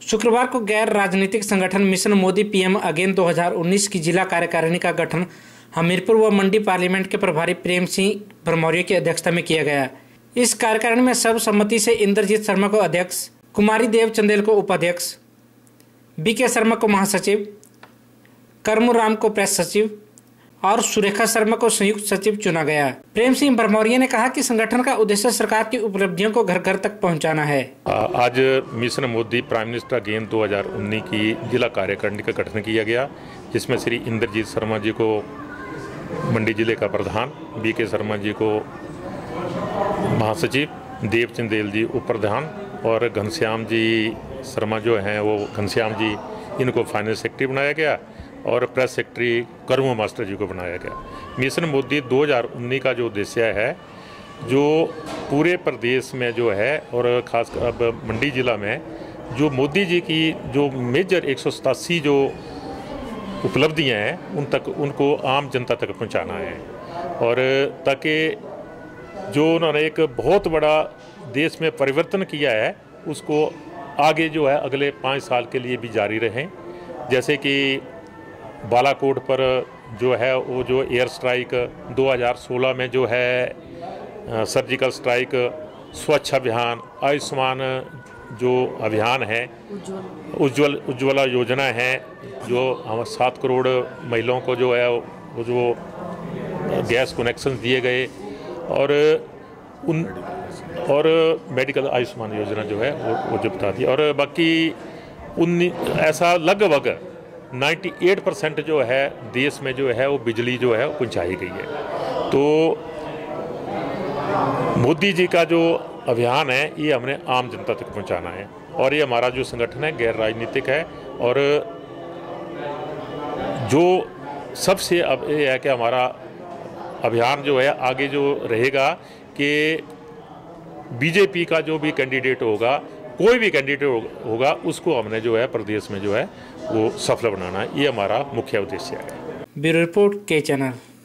शुक्रवार को गैर राजनीतिक संगठन मिशन मोदी पीएम अगेन 2019 की जिला कार्यकारिणी का गठन हमीरपुर व मंडी पार्लियामेंट के प्रभारी प्रेम सिंह भरमौरिया की अध्यक्षता में किया गया। इस कार्यकारिणी में सर्वसम्मति से इंद्रजीत शर्मा को अध्यक्ष, कुमारी देव चंदेल को उपाध्यक्ष, बीके शर्मा को महासचिव, कर्मूराम को प्रेस सचिव और सुरेखा शर्मा को संयुक्त सचिव चुना गया। प्रेम सिंह भरमौरिया ने कहा कि संगठन का उद्देश्य सरकार की उपलब्धियों को घर घर तक पहुंचाना है। आज mission Modi prime minister again 2019 की जिला कार्यकारिणी का गठन किया गया, जिसमें श्री इंद्रजीत शर्मा जी को मंडी जिले का प्रधान, बीके शर्मा जी को महासचिव, देव चंदेल जी उप प्रधान और घनश्याम जी शर्मा जो हैं वो घनश्याम जी इनको फाइनेंस सेक्रेटरी बनाया गया और press secretary Karmu master ji को बनाया गया। मिशन मोदी 2019 का जो उद्देश्य है, जो पूरे प्रदेश में जो है और खासकर अब मंडी जिला में जो मोदी जी की जो मेजर 187 जो उपलब्धियां हैं उनको आम जनता तक पहुंचाना है और ताकि जो उन्होंने एक बहुत बड़ा देश में परिवर्तन किया है उसको आगे जो है अगले 5 साल के लिए भी जारी रहें। जैसे कि बालाकोट पर जो है वो जो एयर स्ट्राइक 2016 में जो है सर्जिकल स्ट्राइक, स्वच्छ अभियान, आयुष्मान जो अभियान है, उज्ज्वला योजना है, जो 7 करोड़ महिलाओं को जो है वो जो गैस कनेक्शन दिए गए और मेडिकल आयुष्मान योजना जो है वो जो बता दी और बाकी ऐसा लगभग 98% जो है देश में जो है वो बिजली जो है वो पहुँचाई गई है। तो मोदी जी का जो अभियान है ये हमने आम जनता तक पहुंचाना है और ये हमारा जो संगठन है गैर राजनीतिक है और जो सबसे अब ये है कि हमारा अभियान जो है आगे जो रहेगा कि बीजेपी का जो भी कैंडिडेट होगा, कोई भी कैंडिडेट होगा, उसको हमने जो है प्रदेश में जो है वो सफल बनाना है, ये हमारा मुख्य उद्देश्य है। ब्यूरो रिपोर्ट के चैनल।